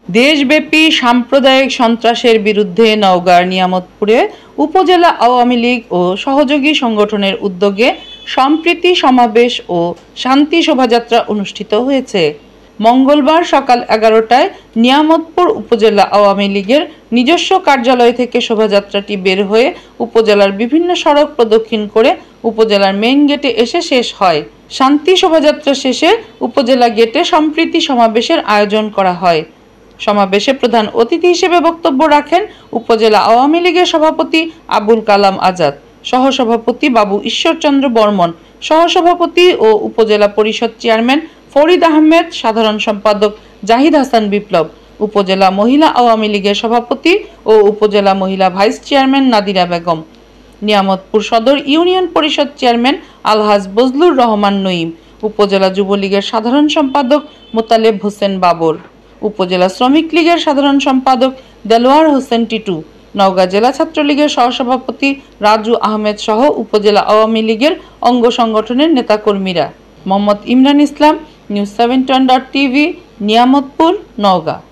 দেশব্যাপী সাম্প্রদায়িক সন্ত্রাসের বিরুদ্ধে নওগাঁর নিয়ামতপুরে উপজেলা আওয়ামী লীগ ও সহযোগী সংগঠনের উদ্যোগে সম্প্রীতি সমাবেশ ও শান্তি শোভাযাত্রা অনুষ্ঠিত হয়েছে। মঙ্গলবার সকাল 11টায় নিয়ামতপুর উপজেলা আওয়ামী লীগের নিজস্ব কার্যালয় থেকে শোভাযাত্রাটি বের হয়ে উপজেলার বিভিন্ন সড়ক প্রদক্ষিণ করে উপজেলার মেইন গেটে এসে শেষ হয়। শান্তি শোভাযাত্রা শেষে উপজেলা গেটে সম্প্রীতি সমাবেশের আয়োজন করা হয়। সমাবেশে প্রধান অতিথি হিসেবে বক্তব্য রাখেন উপজেলা আওয়ামী লীগের সভাপতি আবুল কালাম আজাদ, সহসভাপতি বাবু ঈশ্বরচন্দ্র বর্মন, সহসভাপতি ও উপজেলা পরিষদ চেয়ারম্যান ফরিদ আহমেদ, সাধারণ সম্পাদক জাহিদ হাসান বিপ্লব, উপজেলা মহিলা আওয়ামী লীগের সভাপতি ও উপজেলা মহিলা ভাইস চেয়ারম্যান নাদিরা বেগম, নিয়ামতপুর সদর ইউনিয়ন পরিষদ চেয়ারম্যান আলহাজ বজলুর রহমান নঈম, উপজেলা যুবলীগের সাধারণ সম্পাদক মোতালেব হোসেন বাবর, উপজেলা শ্রমিক লীগের সাধারণ সম্পাদক দেলোয়ার হোসেন টিটু, নওগাঁ জেলা ছাত্রলীগের সহসভাপতি রাজু আহমেদ সহ উপজেলা আওয়ামী লীগের অঙ্গ সংগঠনের নেতাকর্মীরা। Mohammad Imran Islam, news 71.tv, Niamatpur, Naogaon.